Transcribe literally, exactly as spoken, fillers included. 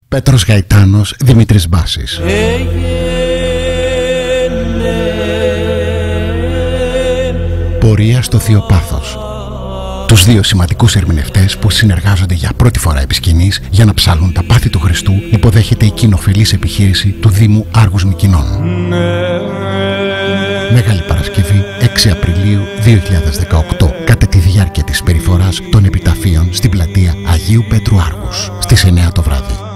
Πέτρος Γαϊτάνος, Δημήτρης Μπάσης. Πορεία στο Θείο Πάθος. Τους δύο σημαντικούς ερμηνευτές που συνεργάζονται για πρώτη φορά επί σκηνής για να ψάλουν τα πάθη του Χριστού υποδέχεται η κοινοφελής επιχείρηση του Δήμου Άργους Μυκηνών. Μεγάλη Παρασκευή, έξι Απριλίου δύο χιλιάδες δεκαοκτώ, κατά τη διάρκεια της περιφοράς των επιταφείων στην πλατεία Αγίου Πέτρου Άργους, στις εννιά το βράδυ.